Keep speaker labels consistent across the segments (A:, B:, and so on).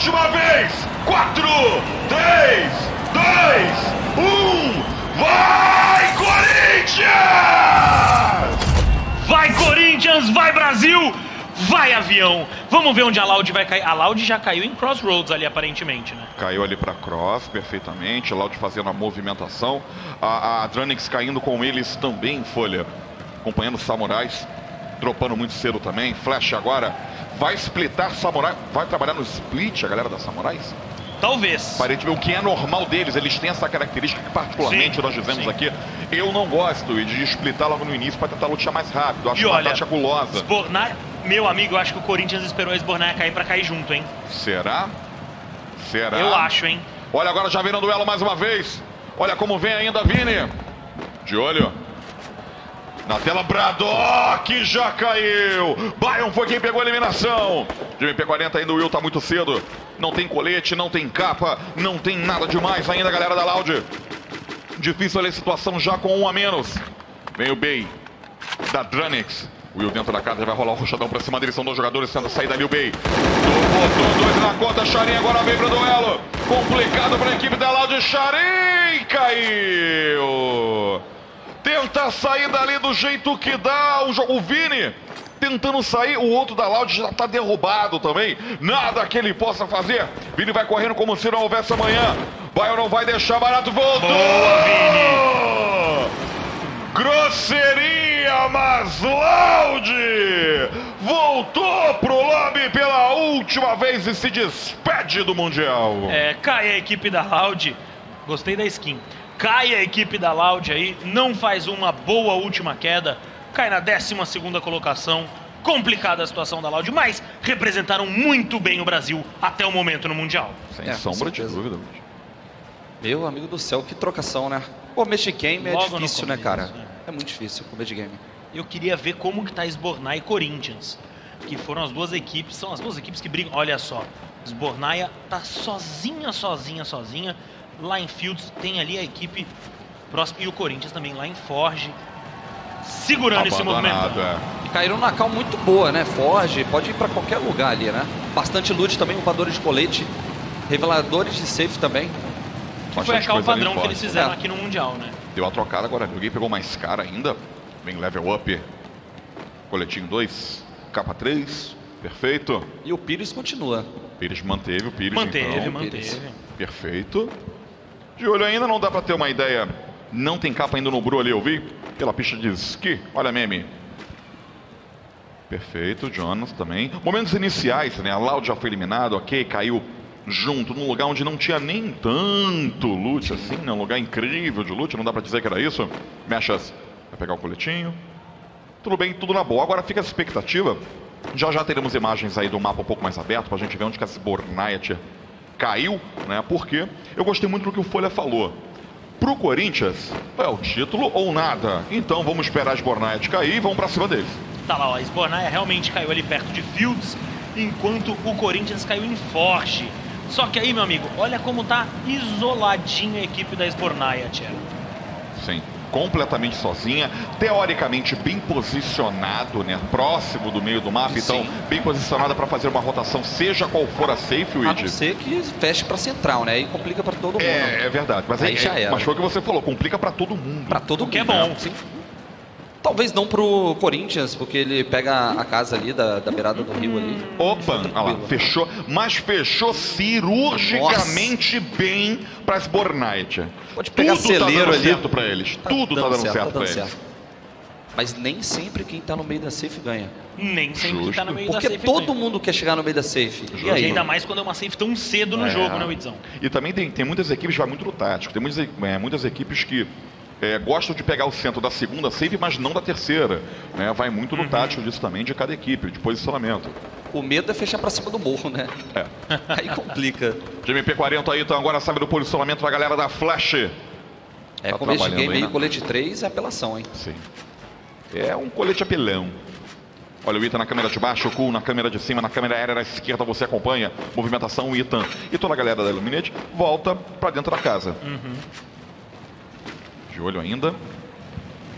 A: última vez. 4, 3, 2, 1. Vai, Corinthians!
B: Vai, Corinthians! Vai, Brasil! Vai, avião! Vamos ver onde a Loud vai cair. A Loud já caiu em Crossroads ali, aparentemente, né?
A: Caiu ali para Cross, perfeitamente. A Loud fazendo a movimentação. A Dranix caindo com eles também em folha. Acompanhando os Samurais. Dropando muito cedo também. Flash agora vai splitar Samurai. Vai trabalhar no split a galera da Samurais?
B: Talvez.
A: Aparentemente, o que é normal deles, eles têm essa característica que particularmente nós dizemos aqui. Eu não gosto de splitar logo no início para tentar lutear mais rápido. Acho uma tática gulosa.
B: Sbornaia, meu amigo, eu acho que o Corinthians esperou a Sbornaia cair para cair junto, hein?
A: Será? Será?
B: Eu acho, hein?
A: Olha agora já vem no duelo mais uma vez. Olha como vem ainda Vini. De olho. Na tela, Braddock já caiu. Bayern foi quem pegou a eliminação. De MP40 ainda o Will tá muito cedo. Não tem colete, não tem capa, não tem nada demais ainda, galera da Loud. Difícil ali a situação já com um a menos. Vem o Bey da Dranix. O Will dentro da casa, vai rolar o rochadão pra cima dele. São dois jogadores tentando sair dali o Bey. Botou dois na conta, Charin agora vem pro duelo. Complicado pra equipe da Loud. Charin caiu. Tenta sair dali do jeito que dá o Vini. Tentando sair, o outro da Loud já tá derrubado também. Nada que ele possa fazer. Vini vai correndo como se não houvesse amanhã. Bayern não vai deixar barato. Voltou!
B: Boa, Vini!
A: Grosseria, mas Loud voltou pro lobby pela última vez e se despede do Mundial.
B: Cai a equipe da Loud. Gostei da skin. Cai a equipe da Loud aí, não faz uma boa última queda, cai na 12ª colocação. Complicada a situação da Loud, mas representaram muito bem o Brasil até o momento no Mundial.
A: Sem sombra de dúvida.
C: Meu amigo do céu, que trocação, né? Comer de game é
B: Logo
C: difícil, né,
B: começo,
C: cara?
B: né?
C: É muito difícil comer de game.
B: Eu queria ver como que tá Sbornaia e Corinthians, que foram as duas equipes, são as duas equipes que brigam. Olha só, Sbornaia tá sozinha. Lá em Fields tem ali a equipe próxima e o Corinthians também lá em Forge, segurando esse movimento.
C: E caíram na cal muito boa, né? Forge, pode ir pra qualquer lugar ali, né? Bastante loot também, upadores de colete, reveladores de safe também.
B: Que foi a cal padrão que eles fizeram aqui no Mundial, né?
A: Deu a trocada agora, ninguém pegou mais cara ainda. Vem level up. Coletinho 2, capa 3, perfeito.
C: E o Pires continua.
A: Pires manteve, o Pires
B: Manteve.
A: Perfeito. De olho ainda, não dá pra ter uma ideia. Não tem capa ainda no Bru ali, eu vi. Pela pista de esqui. Olha meme. Perfeito, Jonas também. Momentos iniciais, né? A Loud já foi eliminado, ok, caiu junto num lugar onde não tinha nem tanto loot assim, né? Um lugar incrível de loot, não dá pra dizer que era isso. Mechas vai pegar o coletinho. Tudo bem, tudo na boa. Agora fica a expectativa. Já teremos imagens aí do mapa um pouco mais aberto pra gente ver onde que a Sbornaia caiu, né? Porque eu gostei muito do que o Folha falou. Pro Corinthians, é o título ou nada. Então vamos esperar a Sbornaia cair e vamos pra cima deles.
B: Tá lá, ó, a Sbornaia realmente caiu ali perto de Fields, enquanto o Corinthians caiu em Forge. Só que aí, meu amigo, olha como tá isoladinha a equipe da Sbornaia, Tchelo.
A: Sim. Completamente sozinha, teoricamente bem posicionado, né? Próximo do meio do mapa, então bem posicionada para fazer uma rotação, seja qual for a safe, Luigi.
C: A não ser que feche para central, né? Aí complica para todo mundo.
A: É verdade, mas
C: aí já era.
A: Mas foi o que você falou, complica para todo mundo.
C: Para todo mundo.
B: Que é bom.
C: Sim. Talvez não pro Corinthians, porque ele pega a casa ali da beirada do rio ali.
A: Opa, olha lá, fechou, mas fechou cirurgicamente bem para as Sbornaia.
C: Pode pegar
A: tudo
C: celeiro
A: tá dando
C: ali.
A: certo para eles. Tudo tá dando certo para eles.
C: Mas nem sempre quem tá no meio da safe ganha.
B: Nem sempre quem tá no meio
C: porque
B: da safe
C: todo
B: ganha.
C: mundo quer chegar no meio da safe.
B: E aí? Ainda mais quando é uma safe tão cedo no jogo, né, Widzão?
A: E também tem muitas equipes que vai muito no tático. Tem muitas equipes que gostam de pegar o centro da segunda save, mas não da terceira. Né? Vai muito no tático disso também, de cada equipe, de posicionamento.
C: O medo é fechar pra cima do morro, né? Aí complica.
A: De MP40 aí, então agora sabe do posicionamento da galera da Flash.
C: Tá começo de game aí, colete 3 é apelação, hein?
A: Sim. É um colete apelão. Olha o Ethan na câmera de baixo, o Cool na câmera de cima, na câmera aérea na esquerda você acompanha. Movimentação, o Ethan e toda a galera da Illuminate volta pra dentro da casa. De olho ainda.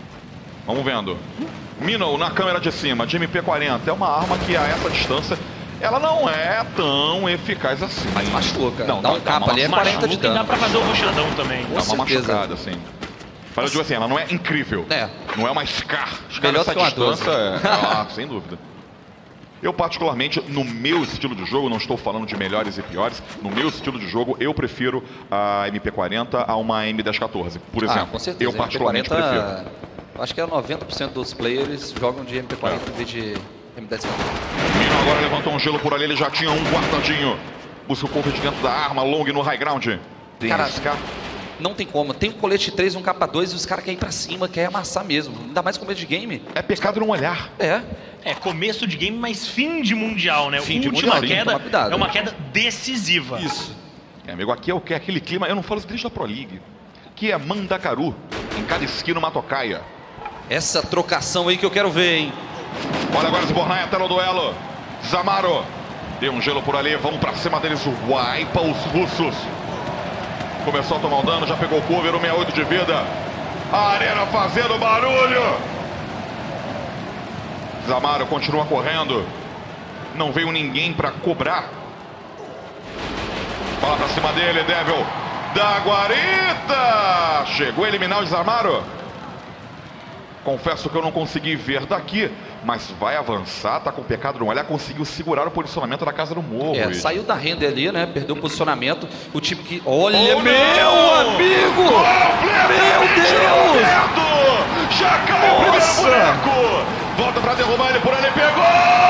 A: Vamos vendo. Minnow na câmera de cima, de MP40. É uma arma que a essa distância ela não é tão eficaz assim.
C: Mas machuca.
A: Não,
C: dá um capa ali, é 40 de
B: Machuca e dá
C: dano.
B: pra fazer o roxadão também.
A: Dá uma
C: certeza.
A: machucada, assim. Mas eu digo assim, ela não é incrível.
C: É.
A: Não é uma Scar. Scar
C: Melhor
A: nessa
C: do que uma
A: distância, sem dúvida. Eu, particularmente, no meu estilo de jogo, não estou falando de melhores e piores, no meu estilo de jogo, eu prefiro a MP40 a uma M1014, por exemplo.
C: Com certeza.
A: Eu particularmente prefiro.
C: Acho que é 90% dos players jogam de MP40 em vez de M10.
A: O Mino agora levantou um gelo por ali, ele já tinha um guardadinho. Busca o cover dentro da arma, long no high ground. Tem
C: Cara,
A: SK.
C: Não tem como. Tem um colete 3 e um capa 2 e os caras querem ir pra cima, querem amassar mesmo. Ainda mais começo de game.
A: É pecado não olhar.
B: É começo de game, mas fim de mundial, né?
C: Fim de
B: Última
C: mundial,
B: queda
C: toma cuidado.
B: é uma queda decisiva.
C: Isso.
A: Amigo, aqui é aquele clima, eu não falo isso desde a Pro League. Aqui é Mandacaru, em cada esquina uma tocaia.
C: Essa trocação aí que eu quero ver, hein?
A: Olha agora Zbornai até no duelo. Zamaro. Deu um gelo por ali, vamos pra cima deles. Wipa os russos. Começou a tomar um dano, já pegou o cover, 168 de vida. A arena fazendo barulho. Zamaro continua correndo. Não veio ninguém pra cobrar. Bola pra cima dele, Devil. Da guarita. Chegou a eliminar o Zamaro. Confesso que eu não consegui ver daqui, mas vai avançar, tá com pecado no olhar, conseguiu segurar o posicionamento da casa do morro.
C: Saiu da renda ali, né? Perdeu o posicionamento. O time que... Olha,
A: Oh,
C: meu
A: não!
C: amigo! Meu Deus!
A: Certo! Já caiu o primeiro boneco! Volta pra derrubar ele por ali, pegou!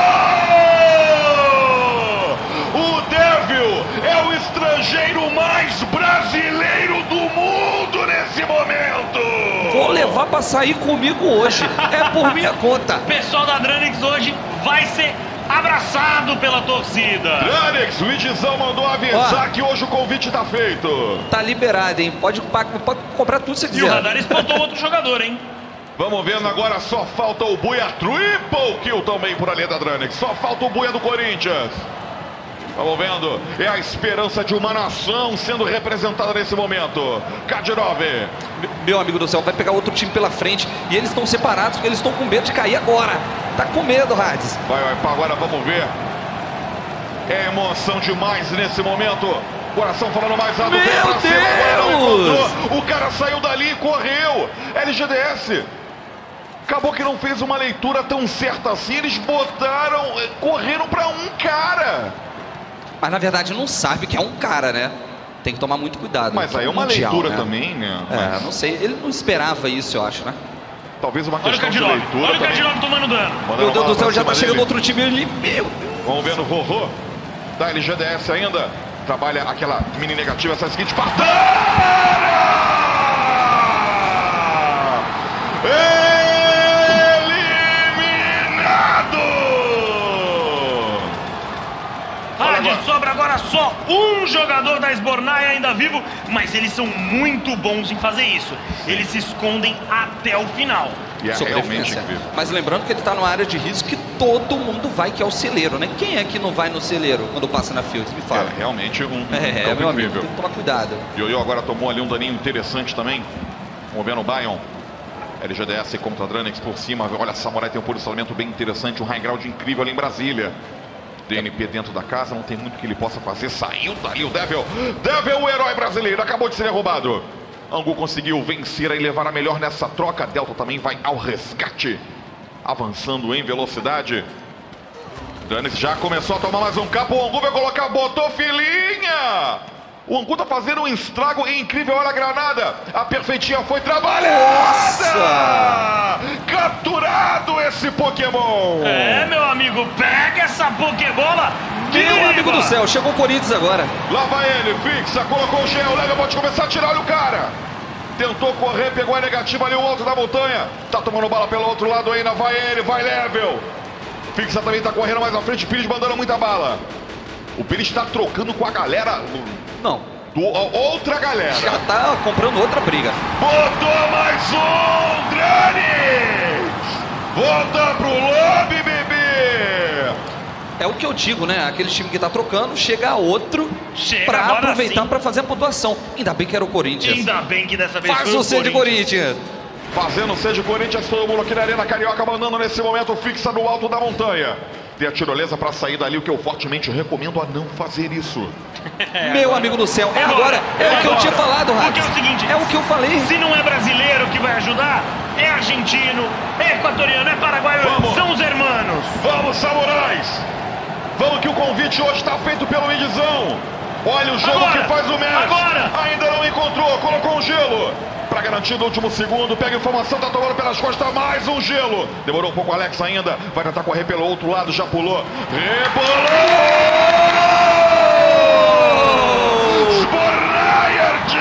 A: O Devil é o estrangeiro mais brasileiro do mundo nesse momento!
C: Vou levar pra sair comigo hoje. É por minha conta.
B: O pessoal da Dranix hoje vai ser abraçado pela torcida.
A: Dranix, o Idizão mandou avisar que hoje o convite tá feito.
C: Tá liberado, hein? Pode comprar tudo se
B: E o
C: quiser.
B: Radar espantou outro jogador, hein?
A: Vamos vendo agora, só falta o Buia. Triple kill também por ali da Dranix. Só falta o Buia do Corinthians. Vamos vendo, é a esperança de uma nação sendo representada nesse momento. Kadyrov.
C: Meu amigo do céu, vai pegar outro time pela frente e eles estão separados porque eles estão com medo de cair agora. Tá com medo, Hades.
A: Vai, agora vamos ver. É emoção demais nesse momento. Coração falando mais alto.
C: Meu Deus!
A: O cara saiu dali e correu. LGDS. Acabou que não fez uma leitura tão certa assim. Eles correram pra um cara.
C: Mas na verdade não sabe que é um cara, né? Tem que tomar muito cuidado.
A: Mas aí é uma
C: mundial,
A: leitura
C: né?
A: também, né?
C: É, não sei. Ele não esperava isso, eu acho, né?
A: Talvez uma
B: Olha o
A: questão de
B: Kadyrov,
A: leitura
B: olha o
A: também.
B: Kadyrov tomando dano.
C: Meu Deus do céu, já tá chegando outro time ali. Meu Deus.
A: Vamos vendo o Rorô da LGDS ainda. Trabalha aquela mini negativa, essa seguinte partida.
B: Sobra agora só um jogador da Sbornai ainda vivo, mas eles são muito bons em fazer isso. Eles se escondem até o final.
A: E é realmente incrível.
C: Mas lembrando que ele tá numa área de risco que todo mundo vai, que é o celeiro, né? Quem é que não vai no celeiro quando passa na Fields? Me fala.
A: É realmente um
C: meu
A: campo
C: amigo,
A: incrível.
C: tem que tomar cuidado.
A: Yoyo agora tomou ali um daninho interessante também. Vamos vendo o Bion. LGDS contra a Dranix por cima. Olha, a Samurai tem um posicionamento bem interessante, um high ground incrível ali em Brasília. DNP dentro da casa, não tem muito que ele possa fazer. Saiu dali o Devil. Devil, o herói brasileiro, acabou de ser derrubado. Angu conseguiu vencer e levar a melhor nessa troca. Delta também vai ao resgate, avançando em velocidade. Dranix já começou a tomar mais um capo. O Angu vai colocar, botou filinha. O Angu tá fazendo um estrago incrível. Olha a granada. A perfeitinha foi trabalhada. Capturado esse Pokémon.
B: É, meu amigo, pega essa Pokébola.
C: Meu amigo do céu, chegou o Corinthians agora.
A: Lá vai ele, fixa, colocou o gel. Lega, pode começar a tirar o cara. Tentou correr, pegou a negativa ali, o alto da montanha. Tá tomando bala pelo outro lado ainda. Vai ele, vai Level. Fixa também tá correndo mais à frente. Pires mandando muita bala. O Pires tá trocando com a galera.
C: Não.
A: Outra galera.
C: Já tá comprando outra briga.
A: Botou mais um, Dranix! Volta pro lobby, bebê!
C: É o que eu digo, né? Aquele time que tá trocando, chega outro pra
B: agora
C: aproveitar
B: sim.
C: pra fazer a pontuação. Ainda bem que era o Corinthians.
B: Ainda bem que dessa vez
C: Faz
B: foi
C: o C de Corinthians.
A: Fazendo C de Corinthians, todo mundo aqui na Arena Carioca, mandando nesse momento fixa no alto da montanha. ter a tirolesa para sair dali, o que eu fortemente recomendo a não fazer isso.
C: Meu amigo do céu, agora, o que eu tinha falado, Rafa.
B: Porque é o seguinte,
C: é o que eu falei.
B: Se não é brasileiro que vai ajudar, é argentino, é equatoriano, é paraguaio, são os hermanos.
A: Vamos, samurais! Vamos que o convite hoje está feito pelo Edizão. Olha o jogo
B: Agora,
A: que faz o Messi.
B: agora.
A: Ainda não encontrou, colocou um gelo. Para garantir no último segundo, pega a informação, tá tomando pelas costas, mais um gelo. Demorou um pouco o Alex ainda, vai tentar correr pelo outro lado, já pulou. Rebolou! Sbornayert!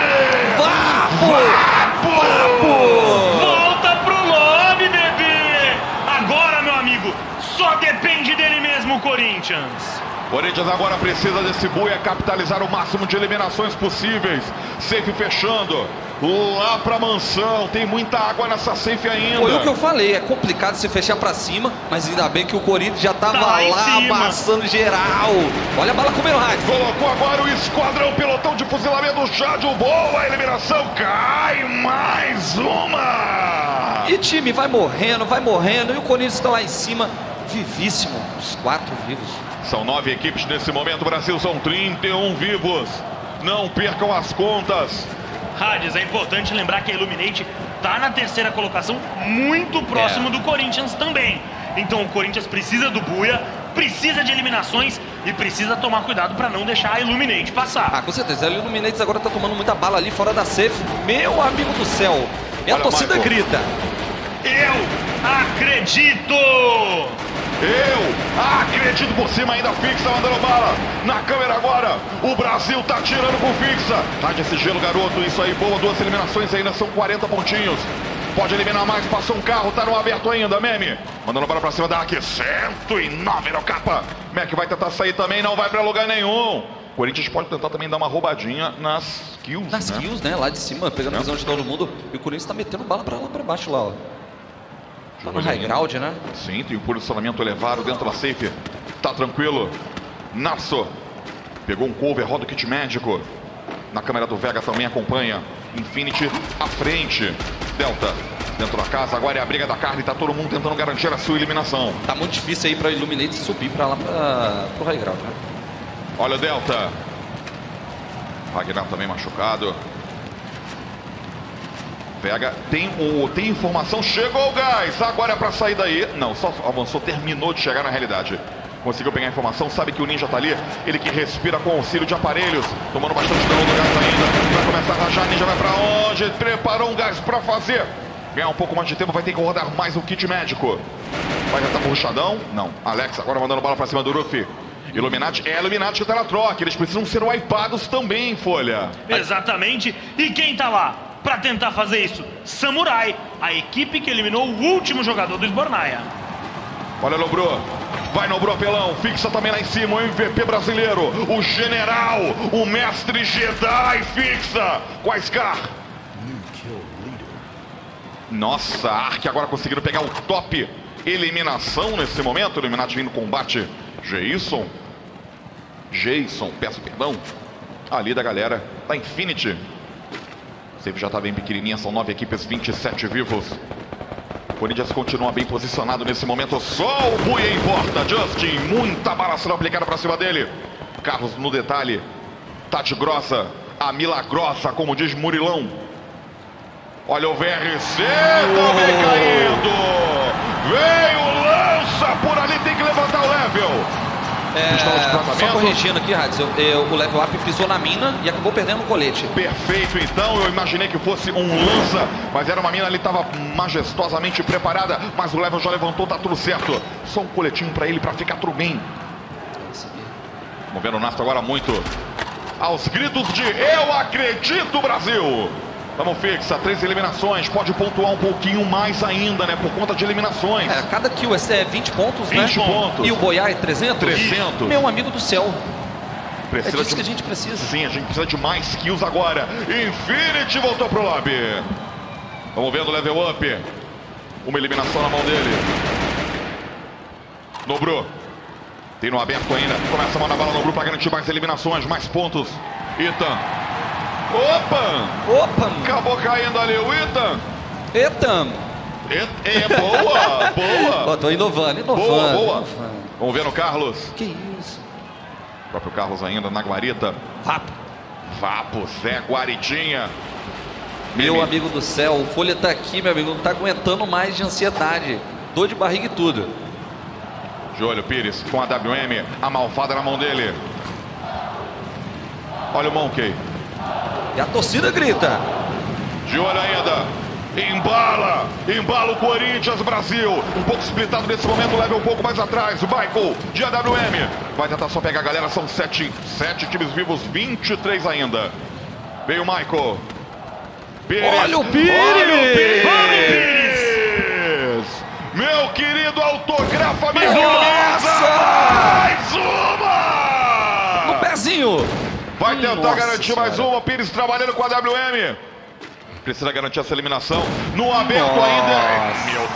B: Volta pro lobby, bebê! Agora, meu amigo, só depende dele mesmo, Corinthians.
A: Corinthians agora precisa desse buia capitalizar o máximo de eliminações possíveis. Safe fechando. Lá pra mansão. Tem muita água nessa safe ainda.
C: Foi o que eu falei. É complicado se fechar pra cima. Mas ainda bem que o Corinthians já tava lá amassando geral. Olha a bala comendo rádio.
A: Colocou agora o esquadrão, pelotão de fuzilamento. Jádio, boa a eliminação. Cai mais uma.
C: E time vai morrendo. E o Corinthians tá lá em cima. Vivíssimo. Os 4 vivos.
A: São 9 equipes nesse momento. O Brasil são 31 vivos. Não percam as contas.
B: Hades, é importante lembrar que a Illuminate tá na 3ª colocação, muito próximo do Corinthians também. Então o Corinthians precisa do buia, precisa de eliminações e precisa tomar cuidado para não deixar a Illuminate passar.
C: Ah, com certeza. A Illuminate agora tá tomando muita bala ali fora da safe. Meu amigo do céu. E a torcida grita.
B: Eu acredito!
A: Eu acredito por cima, ainda fixa, mandando bala na câmera agora. O Brasil tá tirando com fixa. Tá de esse gelo, garoto. Isso aí, boa. 2 eliminações ainda, são 40 pontinhos. Pode eliminar mais, passou um carro, tá no aberto ainda, Meme. Mandando bola pra cima da Ark, 109 no capa. Mac vai tentar sair também, não vai pra lugar nenhum. Corinthians pode tentar também dar uma roubadinha nas kills,
C: Nas kills, né? Lá de cima, pegando a visão de todo mundo. E o Corinthians tá metendo bala pra lá pra baixo lá, ó. Tá no high ground, né?
A: Sim, tem o posicionamento elevado dentro da safe. Tá tranquilo. Nasso. Pegou um cover, roda o kit médico. Na câmera do Vega também acompanha. Infinity à frente. Delta dentro da casa. Agora é a briga da carne. Tá todo mundo tentando garantir a sua eliminação.
C: Tá muito difícil aí pra Illuminate subir pra lá pro high ground, né?
A: Olha o Delta. Ragnar também machucado. Vega tem informação, chegou o gás, agora é pra sair daí. Não, só avançou, terminou de chegar na realidade. Conseguiu pegar a informação, sabe que o Ninja tá ali. Ele que respira com auxílio de aparelhos. Tomando bastante dano do gás ainda. Vai começar a rajar, Ninja vai pra onde? Preparou um gás pra fazer. Ganhar um pouco mais de tempo, vai ter que rodar mais um kit médico. Vai já tá puxadão? Não. Alex agora mandando bola pra cima do Ruffy. Illuminati, é Illuminati que tá na troca. Eles precisam ser wipados também, Folha.
B: Exatamente. E quem tá lá pra tentar fazer isso? Samurai, a equipe que eliminou o último jogador do Sbornaya.
A: Olha Nobru, vai Nobru apelão, fixa também lá em cima o MVP brasileiro, o general, o mestre Jedi, fixa com a Scar. Nossa, a Ark agora conseguindo pegar o top eliminação nesse momento. Illuminati vindo no combate. Jason, peço perdão. Ali da galera da Infinity. Safe já tá bem pequenininha, são 9 equipes, 27 vivos. O Corinthians continua bem posicionado nesse momento. Só o Buia importa. Justin, muita bala sendo aplicada pra cima dele. Carlos no detalhe. Tati grossa, a milagrosa, como diz Murilão. Olha o VRC também caindo. Veio, lança por ali, tem que levantar o level.
C: Só corrigindo aqui, Hades, o level up pisou na mina e acabou perdendo o colete.
A: Perfeito, então, eu imaginei que fosse um lança, mas era uma mina ali, estava majestosamente preparada, mas o level já levantou, tá tudo certo. Só um coletinho pra ele, pra ficar tudo bem. Vamos ver o Nasto agora muito aos gritos de eu acredito, Brasil. Vamos fixa, 3 eliminações, pode pontuar um pouquinho mais ainda, né, por conta de eliminações.
C: Cada kill é 20 pontos,
A: 20
C: né?
A: pontos.
C: E o Boiá é 300?
A: 300.
C: Meu amigo do céu.
A: Precisa
C: é disso que a gente precisa.
A: Sim, a gente precisa de mais kills agora. Infinity voltou pro lobby. Vamos vendo o level up. Uma eliminação na mão dele. Nobru. Tem no aberto ainda. Começa a mandar bala no Nobru para garantir mais eliminações, mais pontos. Ethan. Opa!
C: Opa!
A: Acabou caindo ali o Ethan.
C: Ethan.
A: Boa, boa.
C: Ó, tô inovando.
A: Boa. Vamos ver no Carlos.
C: Que isso?
A: O próprio Carlos ainda na guarita. Vapo, Zé Guaritinha.
C: Meu amigo do céu, o Folha tá aqui, meu amigo, não tá aguentando mais de ansiedade. Dor de barriga e tudo.
A: De olho, Pires com a WM, a malvada na mão dele. Olha o Monkey.
C: E a torcida grita.
A: De olho ainda. Embala o Corinthians, Brasil. Um pouco splitado nesse momento, leva um pouco mais atrás. O Michael de AWM. Vai tentar só pegar a galera, são 7 times vivos, 23 ainda. Veio o Michael. Pires.
C: Olha o Pires!
A: Meu querido, autografa minha
C: camisa!
A: Mais uma!
C: No pezinho!
A: Vai tentar
C: Nossa
A: garantir
C: senhora.
A: mais uma. Pires trabalhando com a WM. Precisa garantir essa eliminação. No aberto ainda. Meu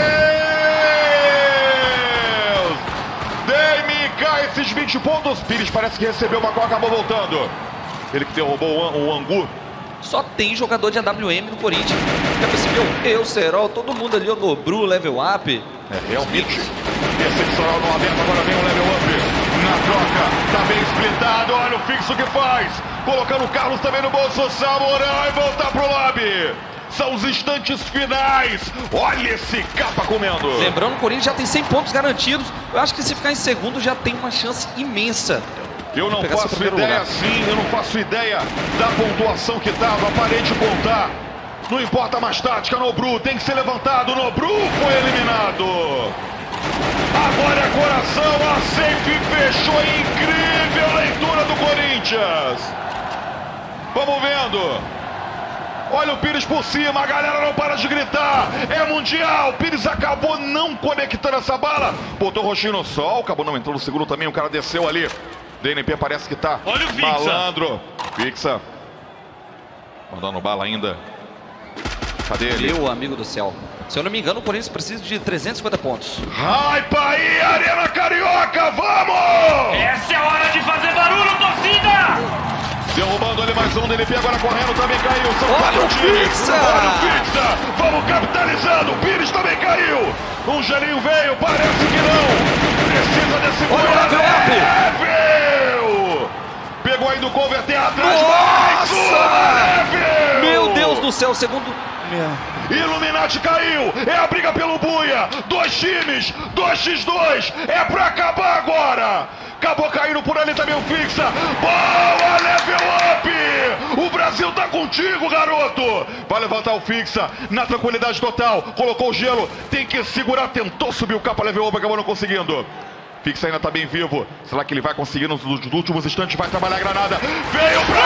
A: Deus! Dei-me esses 20 pontos. Pires parece que recebeu uma coca, acabou voltando. Ele que derrubou o Angu.
C: Só tem jogador de AWM no Corinthians. Já percebeu? Eu, Serol, todo mundo ali, o Nobru, Level Up.
A: Realmente. Excepcional no aberto, agora vem o Level Up. Na troca, tá bem splitado. Olha o fixo que faz. Colocando o Carlos também no bolso. Samurai voltar pro lobby. São os instantes finais. Olha esse capa comendo.
C: Lembrando, o Corinthians já tem 100 pontos garantidos. Eu acho que se ficar em segundo já tem uma chance imensa.
A: Eu não faço ideia assim, eu não faço ideia da pontuação que tava. Parei de contar. Não importa mais tática, Nobru tem que ser levantado. Nobru foi eliminado. Agora é coração, a safe fechou. Incrível leitura do Corinthians. Vamos vendo. Olha o Pires por cima, a galera não para de gritar. É mundial, Pires acabou não conectando essa bala. Botou o roxinho no sol, acabou não entrando no segundo também. O cara desceu ali. DNP parece que tá
B: olha o Fixa.
A: Malandro. Fixa. Mandando bala ainda. Cadê ele?
C: Meu amigo do céu. Se eu não me engano, o Corinthians precisa de 350 pontos.
A: Hype aí, Arena Carioca, vamos!
B: Essa é a hora de fazer barulho, torcida!
A: Derrubando ali mais um, DNP agora correndo, também caiu. São
C: Olha o Fixa!
A: Olha o Fixa! Vamos capitalizando, o Pires também caiu. Um gelinho veio, parece que não. Precisa desse gol. Pegou aí do converter atrás.
C: Nossa! Meu Deus do céu, segundo...
A: Illuminati caiu, é a briga pelo Buia. 2 times, 2x2, é pra acabar agora. Acabou caindo por ali também o Fixa. Boa, Level Up. O Brasil tá contigo, garoto. Vai levantar o Fixa na tranquilidade total. Colocou o gelo, tem que segurar. Tentou subir o capa, Level Up, acabou não conseguindo. Fixa ainda tá bem vivo. Será que ele vai conseguir nos últimos instantes? Vai trabalhar a granada. Veio pra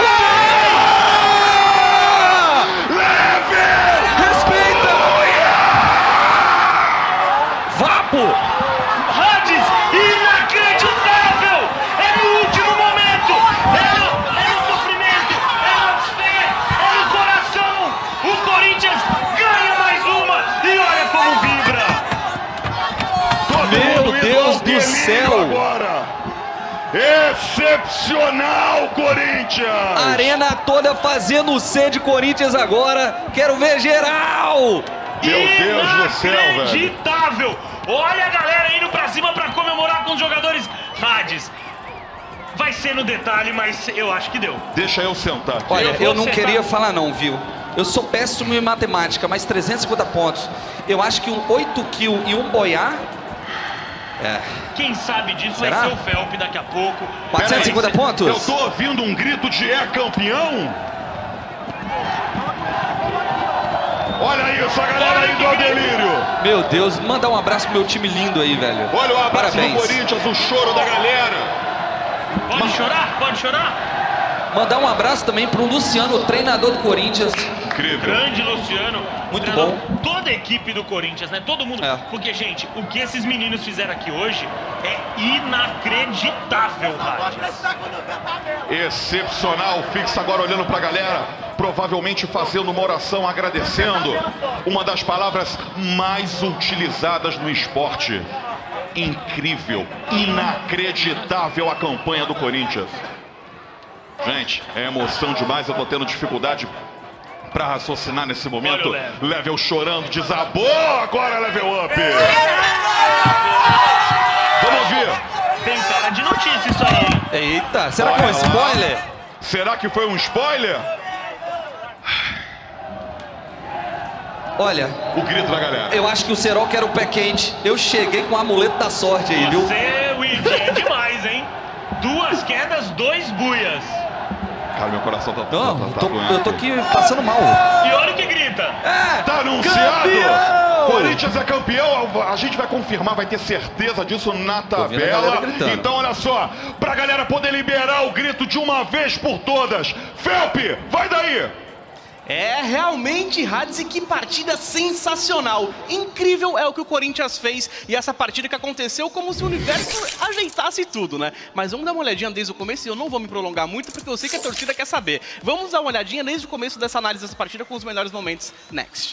A: Leve!
C: Respeita! Vapo!
B: Hades, inacreditável! É no último momento! É no sofrimento! É na fé! É no coração! O Corinthians ganha mais uma! E olha como vibra!
C: Meu Deus do céu!
A: Agora. Excepcional, Corinthians!
C: Arena toda fazendo o C de Corinthians agora. Quero ver geral!
A: Meu Deus do céu, velho!
B: Inacreditável! Olha a galera indo pra cima pra comemorar com os jogadores. Hades, vai ser no detalhe, mas eu acho que deu.
A: Deixa eu sentar.
C: Olha,
B: vou
C: eu não
B: sentar.
C: queria falar não, viu? Eu sou péssimo em matemática, mas 350 pontos. Eu acho que um 8 kill e um boiar...
B: Quem sabe disso
C: Será?
B: vai ser o Felp daqui a pouco.
C: 450 pontos?
A: Eu tô ouvindo um grito de campeão. Olha isso, a galera indo ao delírio.
C: Meu Deus, mandar um abraço pro meu time lindo aí, velho.
A: Olha o abraço
C: Parabéns.
A: do Corinthians, o choro da galera.
B: Pode chorar? Pode chorar?
C: Mandar um abraço também pro Luciano, o treinador do Corinthians.
A: Incrível.
B: Grande Luciano.
C: Muito
B: treinador,
C: bom.
B: Toda a equipe do Corinthians, né? Todo mundo.
C: É.
B: Porque, gente, o que esses meninos fizeram aqui hoje é inacreditável, Hades.
A: Excepcional, Fixa agora olhando pra galera, provavelmente fazendo uma oração, agradecendo. Uma das palavras mais utilizadas no esporte. Incrível, inacreditável a campanha do Corinthians. Gente, é emoção demais, eu tô tendo dificuldade pra raciocinar nesse momento.
B: Olha
A: Level chorando, desabou, agora level up. Vamos ouvir.
B: Tem cara de notícia isso aí, hein?
C: Eita, será que é um spoiler?
A: Será que foi um spoiler?
C: Olha,
A: O grito da galera.
C: eu acho que o Serol quer o pé quente. Eu cheguei com o amuleto da sorte aí, viu?
B: Você, Wiki, é demais, hein? 2 quedas, 2 buias.
A: Cara, meu coração tá
C: Não,
A: doendo.
C: eu tô aqui passando mal.
B: E olha o que grita.
A: Tá anunciado!
C: Campeão!
A: Corinthians é campeão, a gente vai confirmar, vai ter certeza disso na
C: vendo a
A: tabela.
C: galera gritando.
A: Então olha só, pra galera poder liberar o grito de uma vez por todas. Felpe, vai daí!
D: É, realmente, Hadzi, que partida sensacional. Incrível é o que o Corinthians fez e essa partida que aconteceu como se o universo ajeitasse tudo, né? Mas vamos dar uma olhadinha desde o começo e eu não vou me prolongar muito porque eu sei que a torcida quer saber. Vamos dar uma olhadinha desde o começo dessa análise dessa partida com os melhores momentos. Next.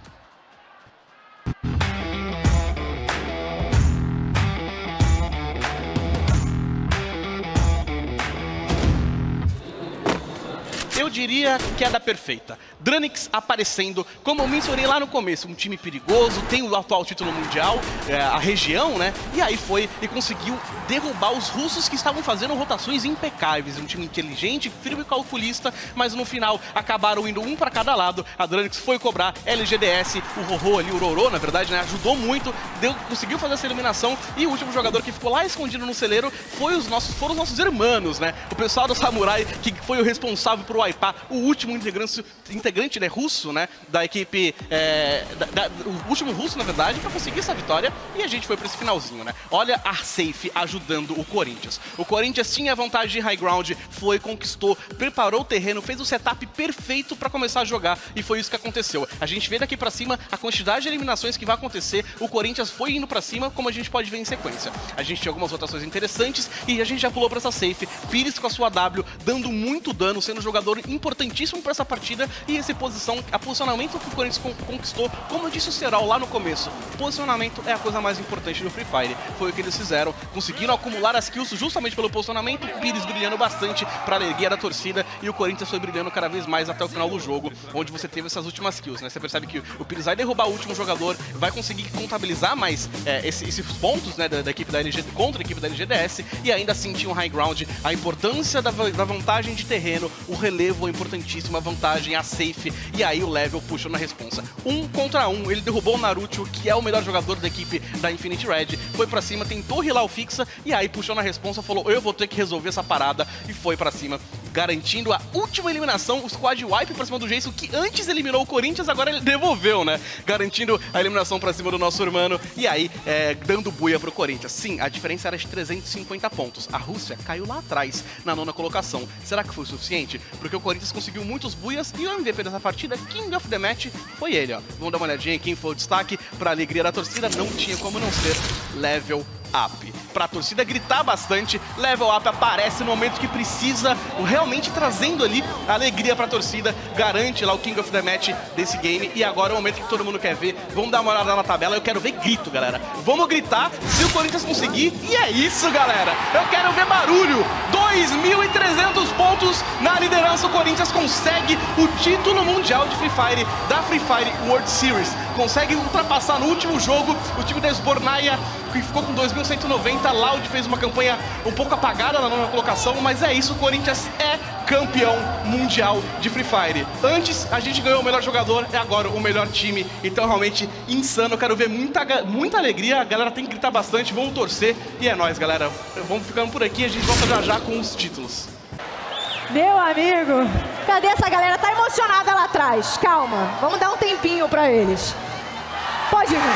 D: Eu diria queda perfeita. Dranix aparecendo, como eu mencionei lá no começo, um time perigoso, tem o atual título mundial, a região, né? E aí foi e conseguiu derrubar os russos que estavam fazendo rotações impecáveis. Um time inteligente, firme e calculista, mas no final acabaram indo um para cada lado. A Dranix foi cobrar LGDS, o Rorô ali, o Rorô, na verdade, né? Ajudou muito, conseguiu fazer essa eliminação e o último jogador que ficou lá escondido no celeiro foram os nossos irmãos, né? O pessoal do Samurai, que foi o responsável por wipear o último integrante né, russo, né, da equipe, o último russo, na verdade, para conseguir essa vitória, e a gente foi para esse finalzinho, né. Olha a Safe ajudando o Corinthians. O Corinthians tinha vantagem de high ground, conquistou, preparou o terreno, fez o setup perfeito para começar a jogar, e foi isso que aconteceu. A gente vê daqui para cima a quantidade de eliminações que vai acontecer, o Corinthians foi indo para cima, como a gente pode ver em sequência. A gente tinha algumas rotações interessantes, e a gente já pulou para essa Safe, Pires com a sua W, dando muito dano, sendo um jogador importantíssimo para essa partida, e esse posicionamento que o Corinthians conquistou, como eu disse o Serol lá no começo, posicionamento é a coisa mais importante do Free Fire. Foi o que eles fizeram, conseguiram acumular as kills justamente pelo posicionamento, o Pires brilhando bastante para a alegria da torcida, e o Corinthians foi brilhando cada vez mais até o final do jogo, onde você teve essas últimas kills, né? Você percebe que o Pires vai derrubar o último jogador, vai conseguir contabilizar mais esses pontos, né, da equipe da LG contra a equipe da LGDS, e ainda assim tinha um high ground, a importância da vantagem de terreno, o relevo é importantíssimo, a vantagem, a safe, e aí o level puxou na responsa. 1 contra 1, ele derrubou o Naruto, que é o melhor jogador da equipe da Infinity Red, foi pra cima, tentou healar o Fixa, e aí puxou na responsa, falou, eu vou ter que resolver essa parada, e foi pra cima, garantindo a última eliminação, o squad wipe pra cima do Jason, que antes eliminou o Corinthians, agora ele devolveu, né? Garantindo a eliminação pra cima do nosso irmão, e aí dando buia pro Corinthians. Sim, a diferença era de 350 pontos. A Rússia caiu lá atrás, na 9ª colocação. Será que foi o suficiente? Porque o Corinthians conseguiu muitos buias, e o MVP dessa partida, King of the Match, foi ele, ó. Vamos dar uma olhadinha em quem foi o destaque. Pra alegria da torcida, não tinha como não ser Level Up. Pra torcida gritar bastante, Level Up aparece no momento que precisa, realmente trazendo ali a alegria pra torcida, garante lá o King of the Match desse game, e agora é o momento que todo mundo quer ver. Vamos dar uma olhada na tabela, eu quero ver grito, galera. Vamos gritar se o Corinthians conseguir, e é isso, galera. Eu quero ver barulho. 2.300 pontos na liderança, o Corinthians consegue o título mundial de Free Fire, da Free Fire World Series. Consegue ultrapassar no último jogo o time da Sbornaia, que ficou com 2.190. Loud fez uma campanha um pouco apagada na 9ª colocação, mas é isso, o Corinthians é campeão mundial de Free Fire. Antes a gente ganhou o melhor jogador, é agora o melhor time, então realmente insano. Eu quero ver muita alegria, a galera tem que gritar bastante, vamos torcer, e é nóis, galera. Vamos ficando por aqui, a gente volta já com os títulos.
E: Meu amigo, cadê essa galera? Tá emocionada lá atrás. Calma, vamos dar um tempinho pra eles. Pode ir.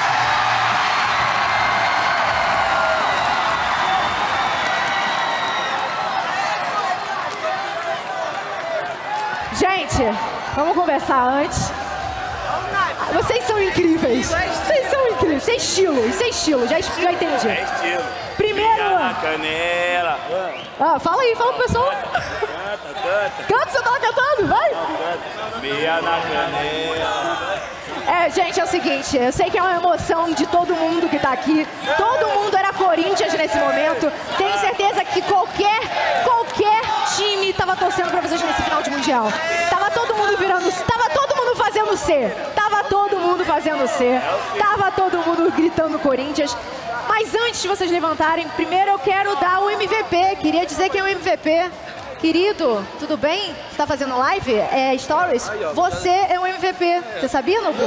E: Gente, vamos conversar antes. Vocês são incríveis. Vocês são incríveis. Isso é estilo, isso é estilo. Já entendi.
F: É estilo.
E: Primeiro...
F: na canela.
E: Fala aí, fala pro pessoal.
F: Canta.
E: Canta, você tava cantando, vai.
F: Meia na canela.
E: Gente, é o seguinte, eu sei que é uma emoção de todo mundo que tá aqui. Todo mundo era Corinthians nesse momento. Tenho certeza que qualquer time tava torcendo pra vocês nesse final de Mundial. Tava Tava todo mundo virando, tava todo mundo fazendo C. Tava todo mundo fazendo C. Tava todo mundo gritando Corinthians. Mas antes de vocês levantarem, primeiro eu quero dar o MVP. Queria dizer quem é o MVP. Querido, tudo bem? Você tá fazendo live? Stories? Você é o MVP. Você sabia, Nobu?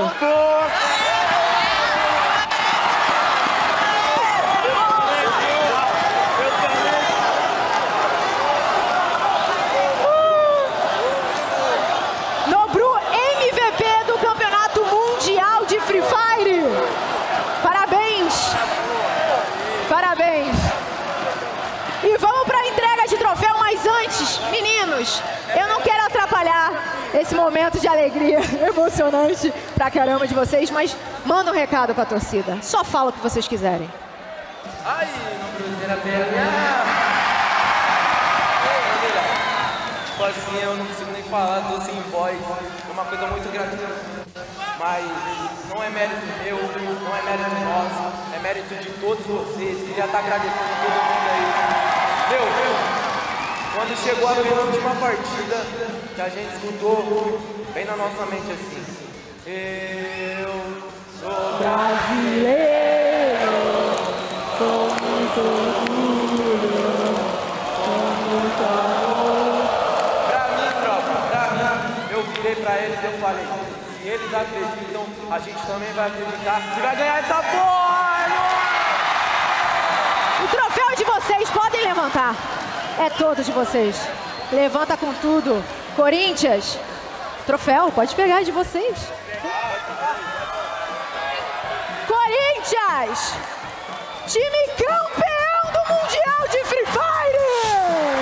E: Nobru, MVP do Campeonato Mundial de Free Fire. Parabéns. Parabéns. E vamos para a entrega de troféu, mas antes, meninos, eu não quero atrapalhar esse momento de alegria emocionante pra caramba de vocês, mas manda um recado pra torcida. Só fala o que vocês quiserem.
G: Ai, não cruzeira perna. Tipo assim, eu não consigo nem falar, tô sem voz. É uma coisa muito gratuita. Mas não é mérito meu, não é mérito nosso, é mérito de todos vocês. Queria estar agradecendo todo mundo aí. Quando chegou a penúltima partida, que a gente escutou bem na nossa mente assim: eu sou
E: brasileiro, com muito orgulho, com muito amor.
G: Pra mim, tropa, pra mim, eu virei pra eles e eu falei: se eles acreditam, a gente também vai acreditar e vai ganhar essa porra!
E: O troféu de vocês, podem levantar. É todo de vocês. Levanta com tudo. Corinthians, troféu, pode pegar de vocês. Corinthians, time campeão do Mundial de Free Fire.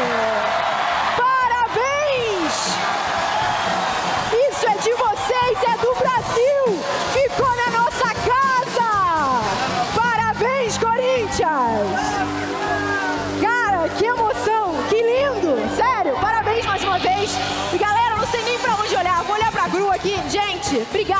E: Parabéns. Isso é de vocês, é do Brasil. Ficou na nossa casa. Parabéns, Corinthians. Cara, que emoção, que lindo, sério, parabéns mais uma vez. E galera, não sei nem pra onde olhar, vou olhar pra Gru aqui. Gente, obrigado.